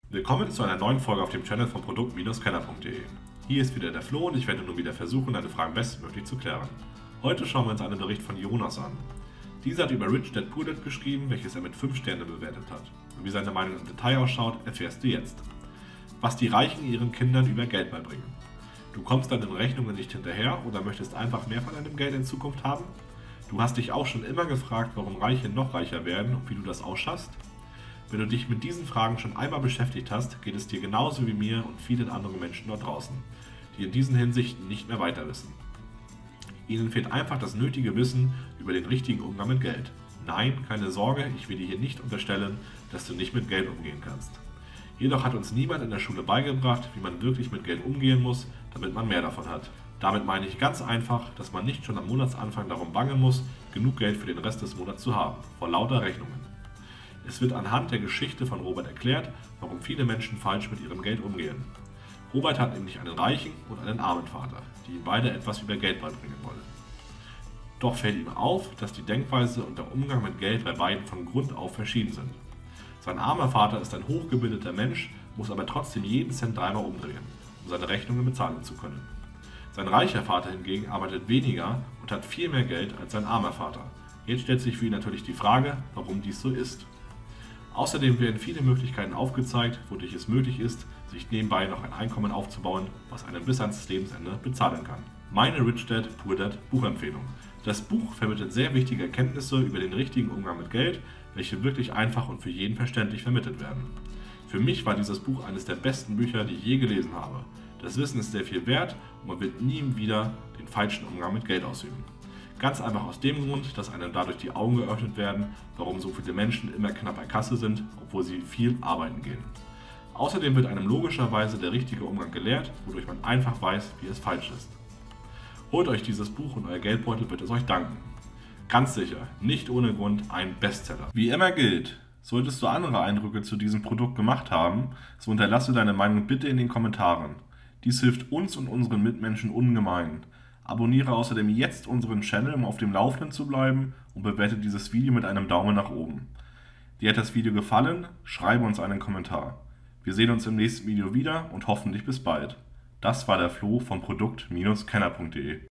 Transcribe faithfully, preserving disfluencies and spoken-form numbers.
Willkommen zu einer neuen Folge auf dem Channel von produkt Kenner punkt de. Hier ist wieder der Flo und ich werde nun wieder versuchen, deine Fragen bestmöglich zu klären. Heute schauen wir uns einen Bericht von Jonas an. Dieser hat über Rich Dad Poor Dad geschrieben, welches er mit fünf Sternen bewertet hat. Und wie seine Meinung im Detail ausschaut, erfährst du jetzt. Was die Reichen ihren Kindern über Geld beibringen. Du kommst deinen Rechnungen nicht hinterher oder möchtest einfach mehr von deinem Geld in Zukunft haben? Du hast dich auch schon immer gefragt, warum Reiche noch reicher werden und wie du das ausschaffst? Wenn du dich mit diesen Fragen schon einmal beschäftigt hast, geht es dir genauso wie mir und vielen anderen Menschen dort draußen, die in diesen Hinsichten nicht mehr weiter wissen. Ihnen fehlt einfach das nötige Wissen über den richtigen Umgang mit Geld. Nein, keine Sorge, ich will dir hier nicht unterstellen, dass du nicht mit Geld umgehen kannst. Jedoch hat uns niemand in der Schule beigebracht, wie man wirklich mit Geld umgehen muss, damit man mehr davon hat. Damit meine ich ganz einfach, dass man nicht schon am Monatsanfang darum bangen muss, genug Geld für den Rest des Monats zu haben, vor lauter Rechnungen. Es wird anhand der Geschichte von Robert erklärt, warum viele Menschen falsch mit ihrem Geld umgehen. Robert hat nämlich einen reichen und einen armen Vater, die ihm beide etwas über Geld beibringen wollen. Doch fällt ihm auf, dass die Denkweise und der Umgang mit Geld bei beiden von Grund auf verschieden sind. Sein armer Vater ist ein hochgebildeter Mensch, muss aber trotzdem jeden Cent dreimal umdrehen, um seine Rechnungen bezahlen zu können. Sein reicher Vater hingegen arbeitet weniger und hat viel mehr Geld als sein armer Vater. Jetzt stellt sich für ihn natürlich die Frage, warum dies so ist. Außerdem werden viele Möglichkeiten aufgezeigt, wodurch es möglich ist, sich nebenbei noch ein Einkommen aufzubauen, was einen bis ans Lebensende bezahlen kann. Meine Rich Dad Poor Dad Buchempfehlung. Das Buch vermittelt sehr wichtige Erkenntnisse über den richtigen Umgang mit Geld, welche wirklich einfach und für jeden verständlich vermittelt werden. Für mich war dieses Buch eines der besten Bücher, die ich je gelesen habe. Das Wissen ist sehr viel wert und man wird nie wieder den falschen Umgang mit Geld ausüben. Ganz einfach aus dem Grund, dass einem dadurch die Augen geöffnet werden, warum so viele Menschen immer knapp bei Kasse sind, obwohl sie viel arbeiten gehen. Außerdem wird einem logischerweise der richtige Umgang gelehrt, wodurch man einfach weiß, wie es falsch ist. Holt euch dieses Buch und euer Geldbeutel wird es euch danken. Ganz sicher, nicht ohne Grund ein Bestseller. Wie immer gilt, solltest du andere Eindrücke zu diesem Produkt gemacht haben, so unterlasse deine Meinung bitte in den Kommentaren. Dies hilft uns und unseren Mitmenschen ungemein. Abonniere außerdem jetzt unseren Channel, um auf dem Laufenden zu bleiben, und bewerte dieses Video mit einem Daumen nach oben. Dir hat das Video gefallen? Schreibe uns einen Kommentar. Wir sehen uns im nächsten Video wieder und hoffentlich bis bald. Das war der Flo von produkt Kenner punkt de.